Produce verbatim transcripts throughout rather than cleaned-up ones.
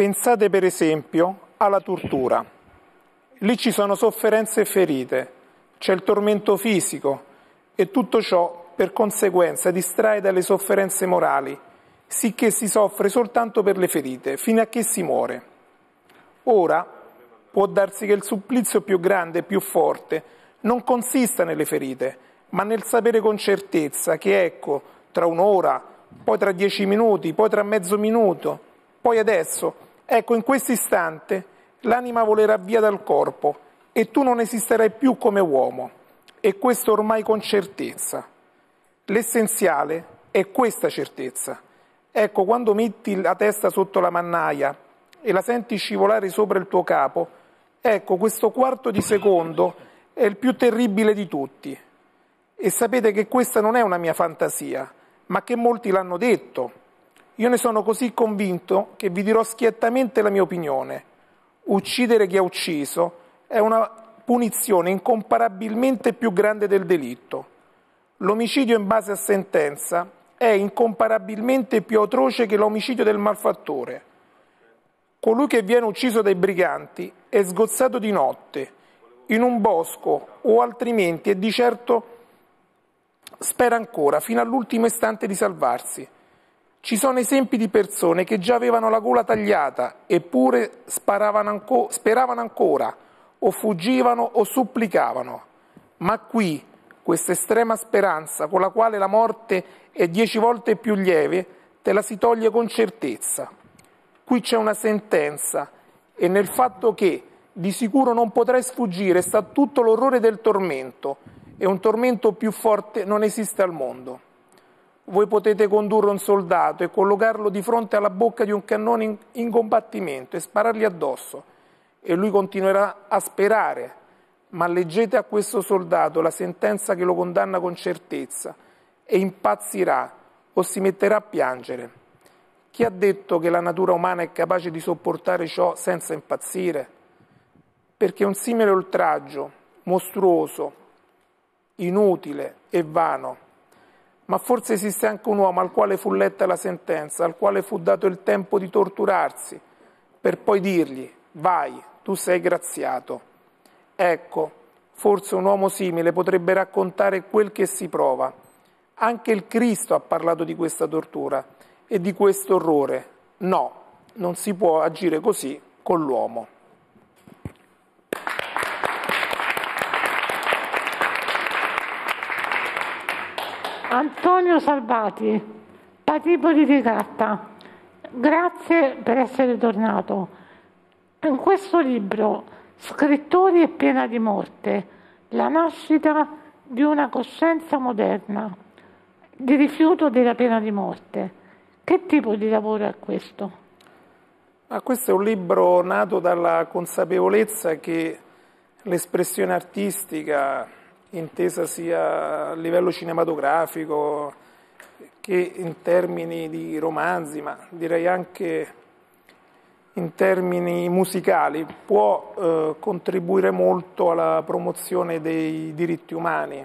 Pensate per esempio alla tortura. Lì ci sono sofferenze e ferite, c'è il tormento fisico e tutto ciò per conseguenza distrae dalle sofferenze morali, sicché si soffre soltanto per le ferite, fino a che si muore. Ora può darsi che il supplizio più grande e più forte non consista nelle ferite, ma nel sapere con certezza che ecco, tra un'ora, poi tra dieci minuti, poi tra mezzo minuto, poi adesso, ecco in questo istante, l'anima volerà via dal corpo e tu non esisterai più come uomo, e questo ormai con certezza. L'essenziale è questa certezza. Ecco, quando metti la testa sotto la mannaia e la senti scivolare sopra il tuo capo, ecco, questo quarto di secondo è il più terribile di tutti. E sapete che questa non è una mia fantasia, ma che molti l'hanno detto. Io ne sono così convinto che vi dirò schiettamente la mia opinione. Uccidere chi ha ucciso è una punizione incomparabilmente più grande del delitto. L'omicidio in base a sentenza è incomparabilmente più atroce che l'omicidio del malfattore. Colui che viene ucciso dai briganti è sgozzato di notte, in un bosco o altrimenti e di certo spera ancora fino all'ultimo istante di salvarsi. Ci sono esempi di persone che già avevano la gola tagliata eppure sparavano anco, speravano ancora o fuggivano o supplicavano. Ma qui questa estrema speranza con la quale la morte è dieci volte più lieve te la si toglie con certezza. Qui c'è una sentenza e nel fatto che di sicuro non potrai sfuggire sta tutto l'orrore del tormento e un tormento più forte non esiste al mondo. Voi potete condurre un soldato e collocarlo di fronte alla bocca di un cannone in, in combattimento e sparargli addosso e lui continuerà a sperare, ma leggete a questo soldato la sentenza che lo condanna con certezza e impazzirà o si metterà a piangere. Chi ha detto che la natura umana è capace di sopportare ciò senza impazzire? Perché un simile oltraggio, mostruoso, inutile e vano. Ma forse esiste anche un uomo al quale fu letta la sentenza, al quale fu dato il tempo di torturarsi, per poi dirgli, vai, tu sei graziato. Ecco, forse un uomo simile potrebbe raccontare quel che si prova. Anche il Cristo ha parlato di questa tortura e di questo orrore. No, non si può agire così con l'uomo. Antonio Salvati, Patiboli di Carta, grazie per essere tornato. In questo libro, Scrittori e pena di morte, la nascita di una coscienza moderna, di rifiuto della pena di morte. Che tipo di lavoro è questo? Ma questo è un libro nato dalla consapevolezza che l'espressione artistica, intesa sia a livello cinematografico che in termini di romanzi, ma direi anche in termini musicali, può eh, contribuire molto alla promozione dei diritti umani.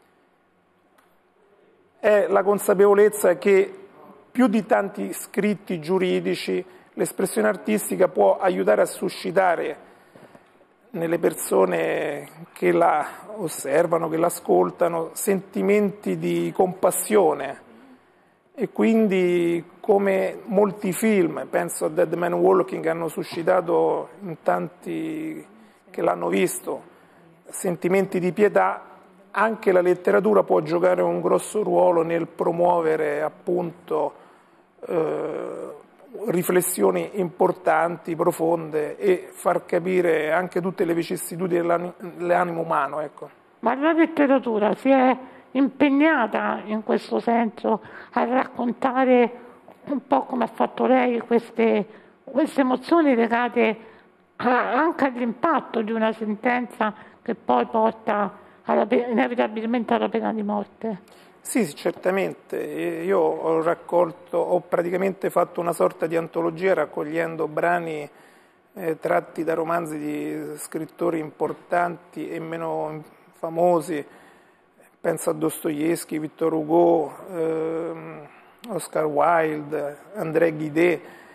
È la consapevolezza che più di tanti scritti giuridici l'espressione artistica può aiutare a suscitare nelle persone che la osservano, che l'ascoltano, sentimenti di compassione e quindi come molti film, penso a Dead Man Walking, hanno suscitato in tanti che l'hanno visto sentimenti di pietà, anche la letteratura può giocare un grosso ruolo nel promuovere appunto eh, riflessioni importanti, profonde e far capire anche tutte le vicissitudini dell'animo umano. Ecco. Ma la letteratura si è impegnata in questo senso a raccontare un po' come ha fatto lei queste, queste emozioni legate a, anche all'impatto di una sentenza che poi porta alla, inevitabilmente alla pena di morte? Sì, sì, certamente. Io ho raccolto, ho praticamente fatto una sorta di antologia raccogliendo brani eh, tratti da romanzi di scrittori importanti e meno famosi. Penso a Dostoevsky, Victor Hugo, eh, Oscar Wilde, André Gide,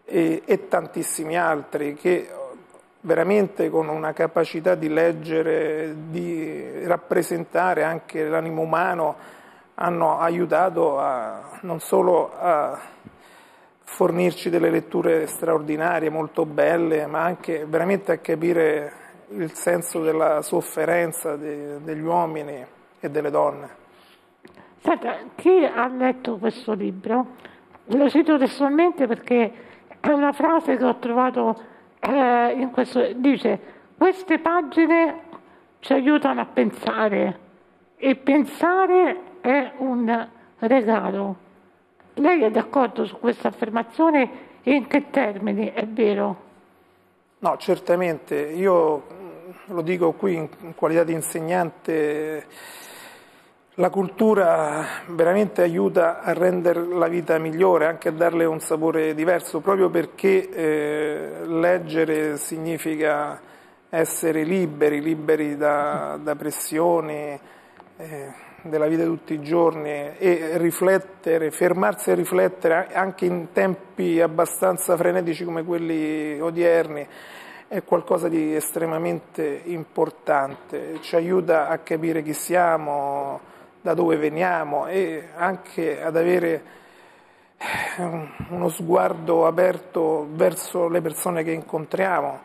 e, e tantissimi altri che veramente con una capacità di leggere, di rappresentare anche l'animo umano, hanno aiutato a, non solo a fornirci delle letture straordinarie, molto belle, ma anche veramente a capire il senso della sofferenza de, degli uomini e delle donne. Senta, chi ha letto questo libro? Lo cito testualmente perché è una frase che ho trovato eh, in questo, dice: queste pagine ci aiutano a pensare e pensare è un regalo. Lei è d'accordo su questa affermazione e in che termini? È vero? No, certamente. Io lo dico qui in qualità di insegnante, la cultura veramente aiuta a rendere la vita migliore, anche a darle un sapore diverso, proprio perché eh, leggere significa essere liberi, liberi da, da pressioni eh, della vita di tutti i giorni, e riflettere, fermarsi a riflettere anche in tempi abbastanza frenetici come quelli odierni è qualcosa di estremamente importante, ci aiuta a capire chi siamo, da dove veniamo e anche ad avere uno sguardo aperto verso le persone che incontriamo,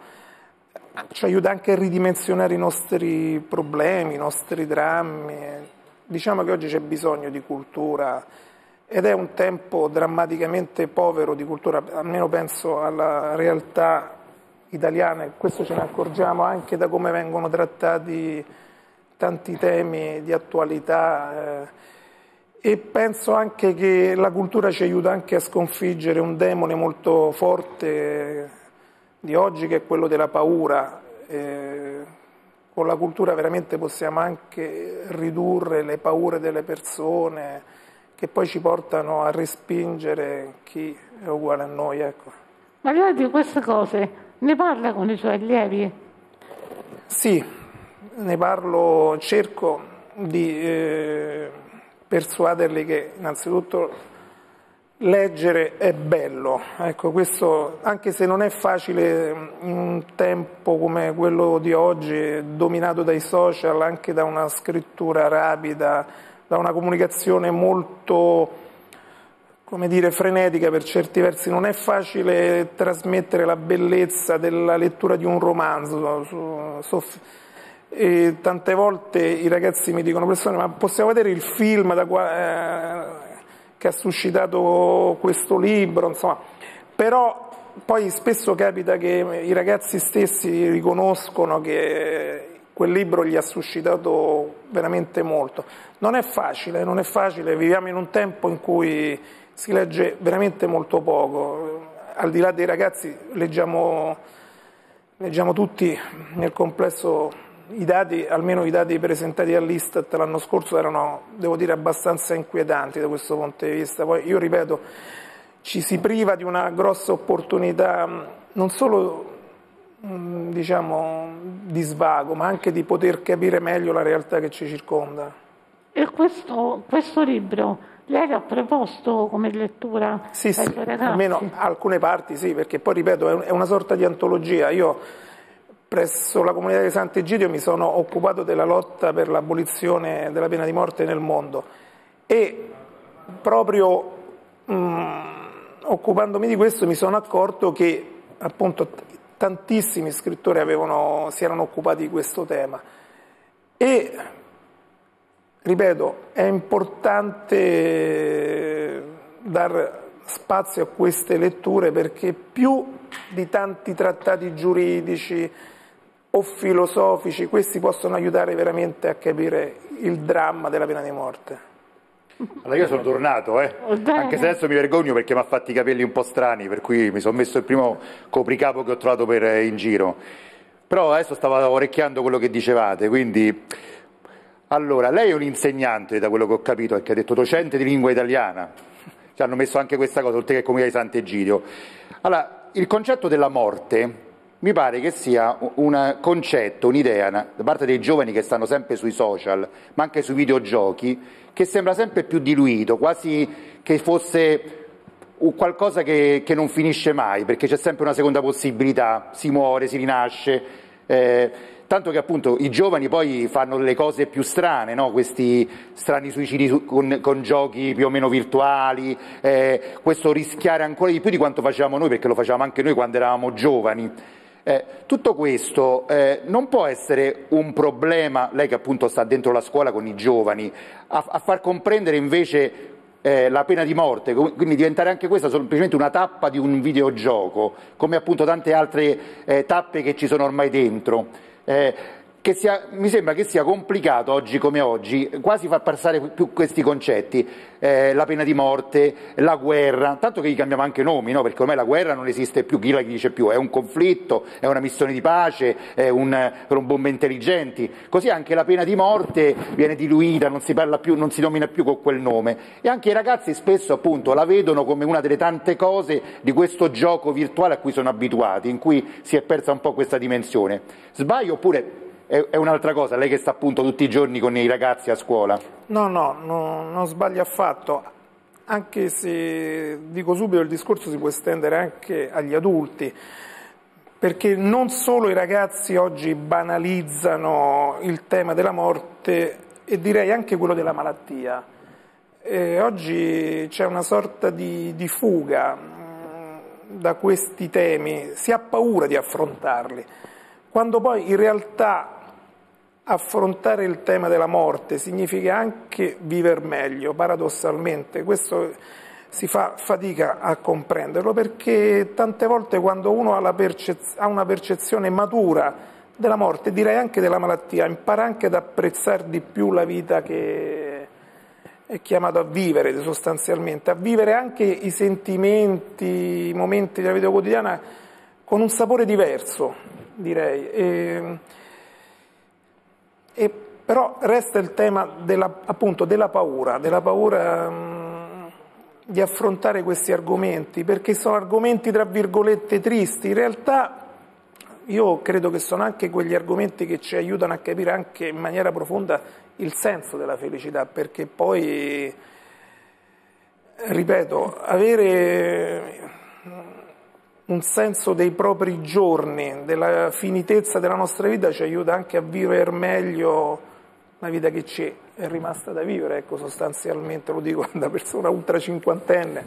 ci aiuta anche a ridimensionare i nostri problemi, i nostri drammi. Diciamo che oggi c'è bisogno di cultura ed è un tempo drammaticamente povero di cultura, almeno penso alla realtà italiana, e questo ce ne accorgiamo anche da come vengono trattati tanti temi di attualità eh, e penso anche che la cultura ci aiuta anche a sconfiggere un demone molto forte di oggi, che è quello della paura. Eh, con la cultura veramente possiamo anche ridurre le paure delle persone che poi ci portano a respingere chi è uguale a noi. Ecco. Ma lei di queste cose ne parla con i suoi allievi? Sì, ne parlo, cerco di eh, persuaderli che innanzitutto leggere è bello, ecco, questo anche se non è facile in un tempo come quello di oggi, dominato dai social, anche da una scrittura rapida, da una comunicazione molto, come dire, frenetica per certi versi, non è facile trasmettere la bellezza della lettura di un romanzo. Su, su, e tante volte i ragazzi mi dicono: professore, ma possiamo vedere il film da qua, eh, che ha suscitato questo libro, insomma. Però poi spesso capita che i ragazzi stessi riconoscono che quel libro gli ha suscitato veramente molto. Non è facile, non è facile, viviamo in un tempo in cui si legge veramente molto poco, al di là dei ragazzi leggiamo, leggiamo tutti nel complesso. I dati, almeno i dati presentati all'Istat l'anno scorso, erano, devo dire, abbastanza inquietanti da questo punto di vista. Poi io ripeto, ci si priva di una grossa opportunità non solo diciamo di svago, ma anche di poter capire meglio la realtà che ci circonda. E questo, questo libro lei l'ha proposto come lettura sì, ai sì, suoi ragazzi? Almeno alcune parti sì, perché poi ripeto è una sorta di antologia. Io presso la comunità di Sant'Egidio mi sono occupato della lotta per l'abolizione della pena di morte nel mondo e proprio mh, occupandomi di questo mi sono accorto che appunto tantissimi scrittori avevano, si erano occupati di questo tema e, ripeto, è importante dar spazio a queste letture perché più di tanti trattati giuridici o filosofici, questi possono aiutare veramente a capire il dramma della pena di morte. Allora io sono tornato, eh? Anche se adesso mi vergogno perché mi ha fatti i capelli un po' strani, per cui mi sono messo il primo copricapo che ho trovato per, in giro. Però adesso stavo orecchiando quello che dicevate, quindi... Allora, lei è un insegnante, da quello che ho capito, perché ha detto docente di lingua italiana. Ci hanno messo anche questa cosa, oltre che comunità di Sant'Egidio. Allora, il concetto della morte mi pare che sia un concetto, un'idea da parte dei giovani che stanno sempre sui social, ma anche sui videogiochi, che sembra sempre più diluito, quasi che fosse qualcosa che, che non finisce mai, perché c'è sempre una seconda possibilità, si muore, si rinasce, eh, tanto che appunto i giovani poi fanno le cose più strane, no? Questi strani suicidi su, con, con giochi più o meno virtuali, eh, questo rischiare ancora di più di quanto facevamo noi, perché lo facevamo anche noi quando eravamo giovani. Eh, tutto questo eh, non può essere un problema, lei che appunto sta dentro la scuola con i giovani, a, a far comprendere invece eh, la pena di morte, quindi diventare anche questa semplicemente una tappa di un videogioco, come appunto tante altre eh, tappe che ci sono ormai dentro. Eh, che sia, mi sembra che sia complicato oggi come oggi quasi far passare più questi concetti, eh, la pena di morte, la guerra, tanto che gli cambiamo anche nomi, no? Perché ormai la guerra non esiste più, chi la dice più, è un conflitto, è una missione di pace, è un, per un bombe intelligenti, così anche la pena di morte viene diluita, non si parla più, non si nomina più con quel nome, e anche i ragazzi spesso appunto la vedono come una delle tante cose di questo gioco virtuale a cui sono abituati, in cui si è persa un po' questa dimensione. Sbaglio oppure è un'altra cosa, lei che sta appunto tutti i giorni con i ragazzi a scuola? No, no, no, non sbaglia affatto, anche se dico subito il discorso si può estendere anche agli adulti, perché non solo i ragazzi oggi banalizzano il tema della morte e direi anche quello della malattia. E oggi c'è una sorta di, di fuga mh, da questi temi, si ha paura di affrontarli, quando poi in realtà affrontare il tema della morte significa anche vivere meglio, paradossalmente. Questo si fa fatica a comprenderlo, perché tante volte quando uno ha, la percez- ha una percezione matura della morte, direi anche della malattia, impara anche ad apprezzare di più la vita che è chiamato a vivere sostanzialmente, a vivere anche i sentimenti, i momenti della vita quotidiana con un sapore diverso, direi. E, E però resta il tema della, appunto, della paura, della paura mh, di affrontare questi argomenti, perché sono argomenti tra virgolette tristi. In realtà io credo che sono anche quegli argomenti che ci aiutano a capire anche in maniera profonda il senso della felicità, perché poi, ripeto, avere un senso dei propri giorni, della finitezza della nostra vita ci aiuta anche a vivere meglio la vita che ci è rimasta da vivere, ecco, sostanzialmente, lo dico da persona ultra cinquantenne,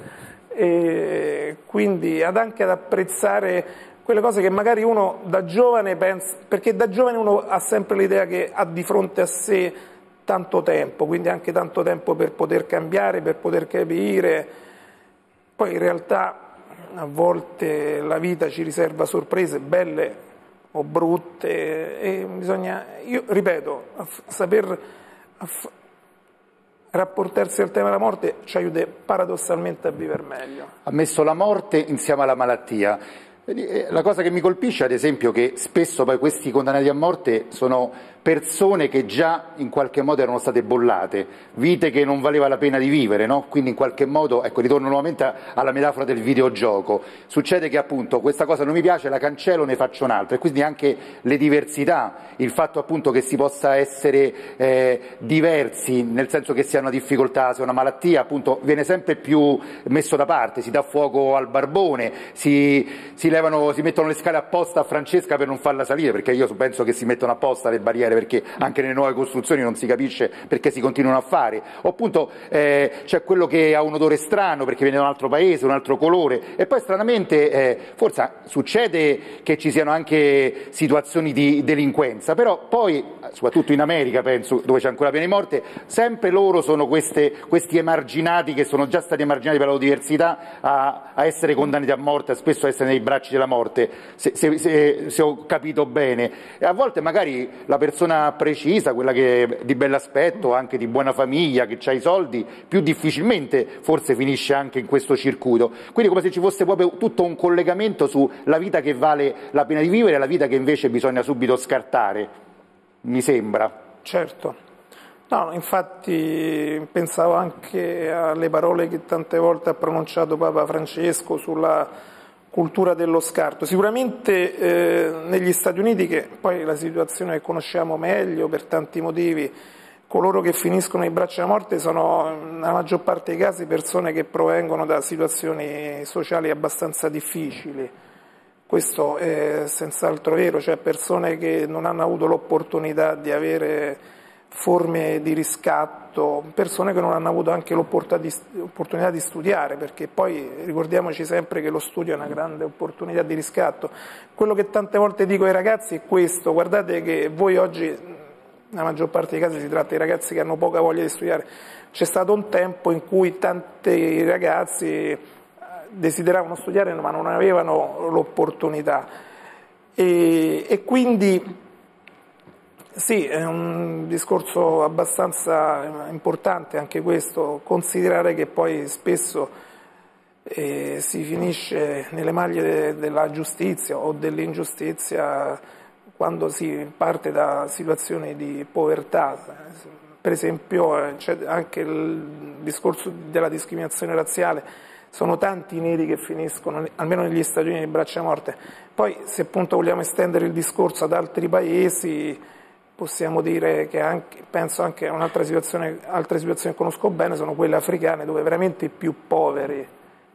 e quindi ad anche ad apprezzare quelle cose che magari uno da giovane pensa, perché da giovane uno ha sempre l'idea che ha di fronte a sé tanto tempo, quindi anche tanto tempo per poter cambiare, per poter capire, poi in realtà a volte la vita ci riserva sorprese belle o brutte e bisogna, io ripeto, saper rapportarsi al tema della morte ci aiuta paradossalmente a vivere meglio. Ha messo la morte insieme alla malattia. La cosa che mi colpisce ad esempio è che spesso poi questi condannati a morte sono persone che già in qualche modo erano state bollate, vite che non valeva la pena di vivere, no? Quindi in qualche modo, ecco, ritorno nuovamente alla metafora del videogioco, succede che appunto questa cosa non mi piace, la cancello, ne faccio un'altra, e quindi anche le diversità, il fatto appunto che si possa essere eh, diversi, nel senso che sia una difficoltà, sia una malattia, appunto viene sempre più messo da parte, si dà fuoco al barbone, si, si, levano, si mettono le scale apposta a Francesca per non farla salire, perché io penso che si mettono apposta le barriere, perché anche nelle nuove costruzioni non si capisce perché si continuano a fare, o appunto eh, c'è quello che ha un odore strano perché viene da un altro paese, un altro colore, e poi stranamente eh, forse succede che ci siano anche situazioni di delinquenza, però poi soprattutto in America penso, dove c'è ancora pena di morte, sempre loro sono queste, questi emarginati che sono già stati emarginati per la loro diversità a, a essere condannati a morte, a spesso a essere nei bracci della morte, se, se, se, se ho capito bene, e a volte magari la persona precisa, quella che è di bell'aspetto, anche di buona famiglia, che ha i soldi, più difficilmente forse finisce anche in questo circuito. Quindi come se ci fosse proprio tutto un collegamento sulla vita che vale la pena di vivere e la vita che invece bisogna subito scartare, mi sembra. Certo. No, infatti pensavo anche alle parole che tante volte ha pronunciato Papa Francesco sulla cultura dello scarto. Sicuramente eh, negli Stati Uniti, che poi la situazione che conosciamo meglio per tanti motivi, coloro che finiscono nei bracci della morte sono, nella maggior parte dei casi, persone che provengono da situazioni sociali abbastanza difficili. Questo è senz'altro vero, cioè persone che non hanno avuto l'opportunità di avere forme di riscatto, persone che non hanno avuto anche l'opportunità di studiare, perché poi ricordiamoci sempre che lo studio è una grande opportunità di riscatto. Quello che tante volte dico ai ragazzi è questo: guardate che voi oggi, nella maggior parte dei casi si tratta di ragazzi che hanno poca voglia di studiare, c'è stato un tempo in cui tanti ragazzi desideravano studiare ma non avevano l'opportunità, e, e quindi sì, è un discorso abbastanza importante anche questo, considerare che poi spesso eh, si finisce nelle maglie de, della giustizia o dell'ingiustizia quando si parte da situazioni di povertà. Per esempio c'è anche il discorso della discriminazione razziale, sono tanti i neri che finiscono, almeno negli Stati Uniti, nei bracci a morte. Poi se appunto vogliamo estendere il discorso ad altri paesi, possiamo dire che anche, penso anche a un'altra situazione, altre situazioni che conosco bene sono quelle africane, dove veramente i più poveri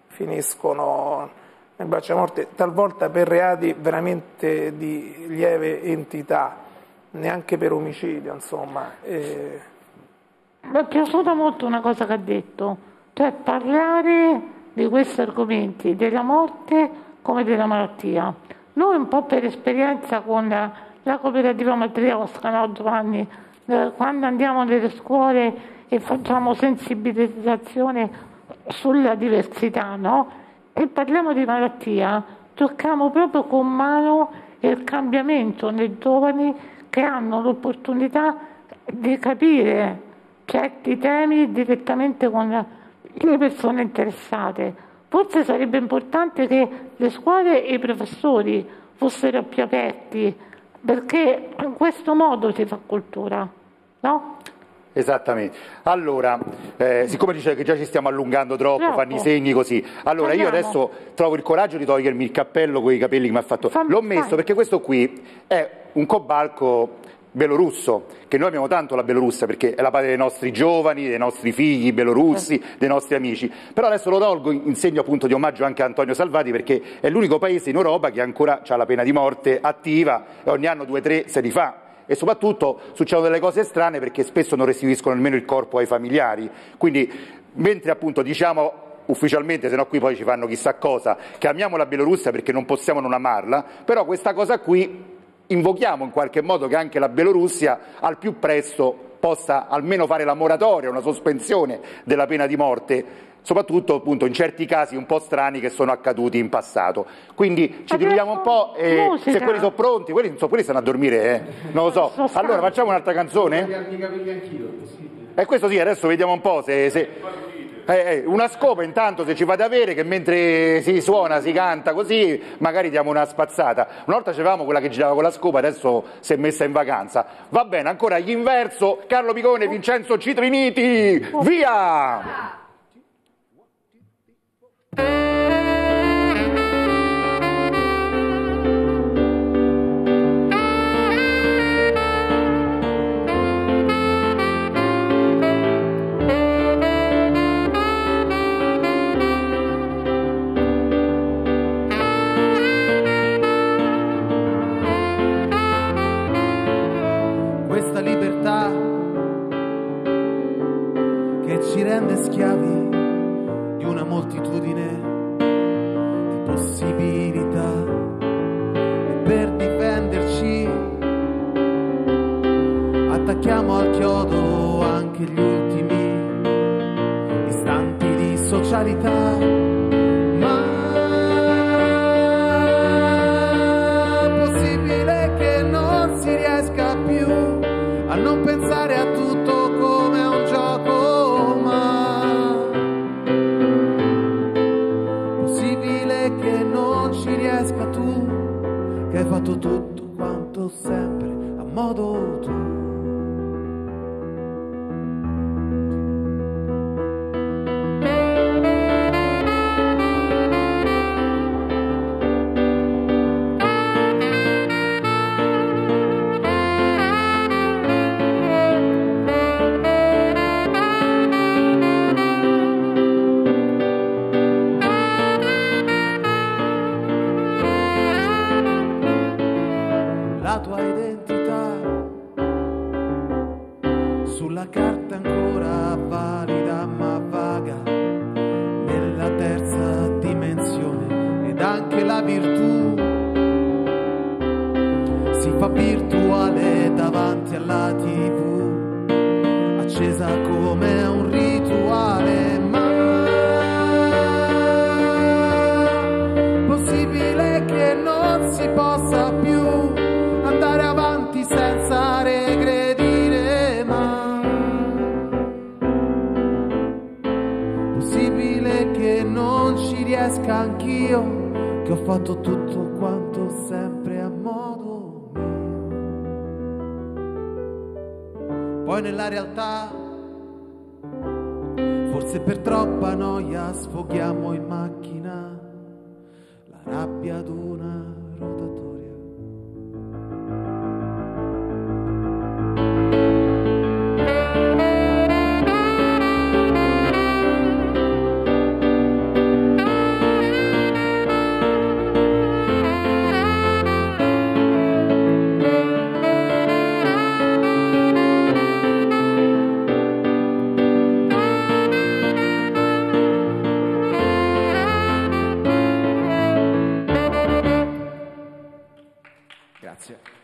finiscono nel braccio a morte, talvolta per reati veramente di lieve entità, neanche per omicidio, insomma. E... Mi è piaciuta molto una cosa che ha detto, cioè parlare di questi argomenti, della morte come della malattia. Noi un po' per esperienza con la cooperativa Matriosca, no Giovanni, eh, quando andiamo nelle scuole e facciamo sensibilizzazione sulla diversità, no? E parliamo di malattia, tocchiamo proprio con mano il cambiamento nei giovani che hanno l'opportunità di capire certi temi direttamente con le persone interessate. Forse sarebbe importante che le scuole e i professori fossero più aperti, perché in questo modo si fa cultura, no? Esattamente. Allora, eh, siccome dice che già ci stiamo allungando troppo, troppo. fanno i segni così, allora Andiamo. io adesso trovo il coraggio di togliermi il cappello con i capelli che mi ha fatto. Fammi L'ho messo fai. perché questo qui è un cobalco belorusso, che noi abbiamo tanto la Bielorussia perché è la patria dei nostri giovani, dei nostri figli belorussi, dei nostri amici, però adesso lo tolgo in segno appunto di omaggio anche a Antonio Salvati, perché è l'unico paese in Europa che ancora ha la pena di morte attiva e ogni anno due o tre se li fa. E soprattutto succedono delle cose strane perché spesso non restituiscono nemmeno il corpo ai familiari. Quindi, mentre appunto diciamo ufficialmente, se no qui poi ci fanno chissà cosa, che amiamo la Bielorussia perché non possiamo non amarla, però questa cosa qui invochiamo in qualche modo che anche la Bielorussia al più presto possa almeno fare la moratoria, una sospensione della pena di morte, soprattutto appunto in certi casi un po' strani che sono accaduti in passato. Quindi ci dividiamo un po', e se quelli sono pronti, quelli, so, quelli stanno a dormire, eh? non lo so. Allora facciamo un'altra canzone? E questo sì, adesso vediamo un po' se... se... Eh, eh, una scopa intanto se ci fate avere, che mentre si suona, si canta così, magari diamo una spazzata. Una volta c'avevamo quella che girava con la scopa, adesso si è messa in vacanza. Va bene, ancora gli Inverso, Carlo Picone, Vincenzo Citriniti, via! Questa libertà che ci rende schiavi di una moltitudine di possibilità, e per difenderci attacchiamo al chiodo anche gli ultimi istanti di socialità. Ma possibile che non si riesca più a non pensare a tutto come a un gioco, ma possibile che non ci riesca tu, che hai fatto tutto quanto sempre a modo tuo. la virtù si fa virtuale davanti alla tivù, accesa come un rituale. Ma possibile che non si possa più andare avanti senza regredire? Ma possibile che non ci riesca anch'io, che ho fatto tutto quanto sempre a modo mio? Poi nella realtà, forse per troppa noia, sfoghiamo in macchina la rabbia ad una rotatoria. Grazie.